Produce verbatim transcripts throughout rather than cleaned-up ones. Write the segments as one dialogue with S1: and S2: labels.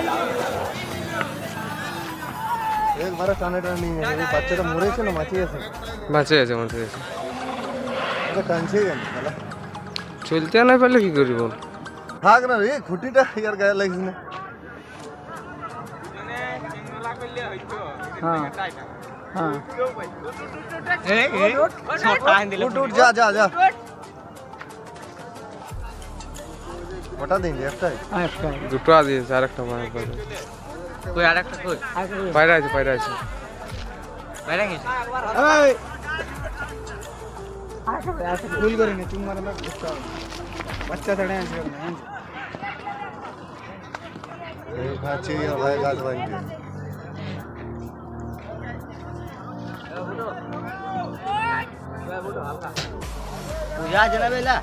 S1: একবারে টানে টানে নিয়ে যাবে বাচ্চাটা মরেছে না মাটি আছে
S2: বাঁচে আছে মাঠে আছে
S1: এটা টানছে কেন শালা
S2: চলতে না পারলে কি করি বল
S1: ভাগ না রে খুঁটিটা ইয়ার গায়ে লাগছে না
S3: হ্যাঁ হ্যাঁ
S4: এই এই শট টাইম দিলে
S1: উঠ উঠ যা যা যা ওটা দিন একটাই
S3: আচ্ছা
S2: দুটো আ দিয়েছে আর একটা মায়ের পারে
S4: কই আরেকটা কই
S2: পায়রা আছে পায়রা আছে
S4: বাইরে গেছে
S3: এই আচ্ছা আচ্ছা ভুল করিনি তুমি মানে বুঝতে হবে বাচ্চা ছাড়ে আছে না
S1: এই ভাচি আর ভাই গাছ ভাঙছে
S4: পূজা জানাবে না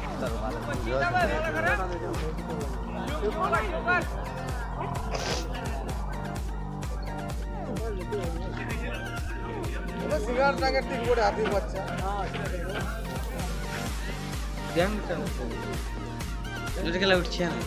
S1: সিগারেট টাকে ঠিক করে হাতি বাচ্চা
S4: দেন দুটো খেলা উঠছে না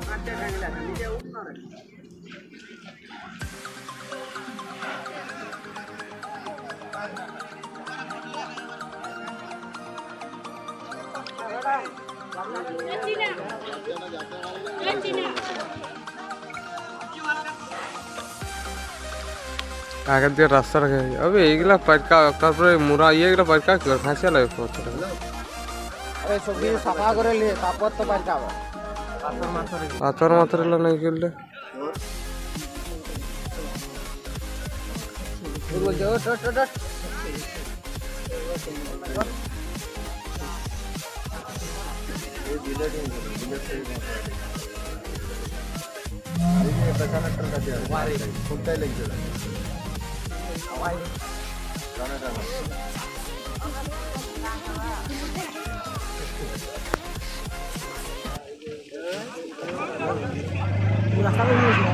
S2: আগের দিয়ে রাস্তা রাখে আবে এইগুলা পাটকা তারপরে মুরা ইয়েগুলা পাটকা ঘাসিয়া লাগে কত
S3: আরে সবজি সাফা করে নিয়ে তারপর তো বাড়ি যাবো
S2: পাথর মাথর এলা নাই করলে
S3: বলছে ও শট শট
S1: খুঁটাই লাগছে টানা টানা
S3: রাস্তা করে নিয়েছি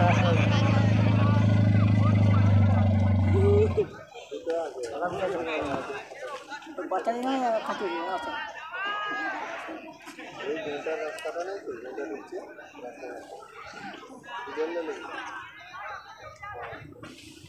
S3: বাচ্চা নিয়ে খাতে আচ্ছা
S1: এই দুইটা রাস্তাটা নেই তো যেটা হচ্ছে রাস্তা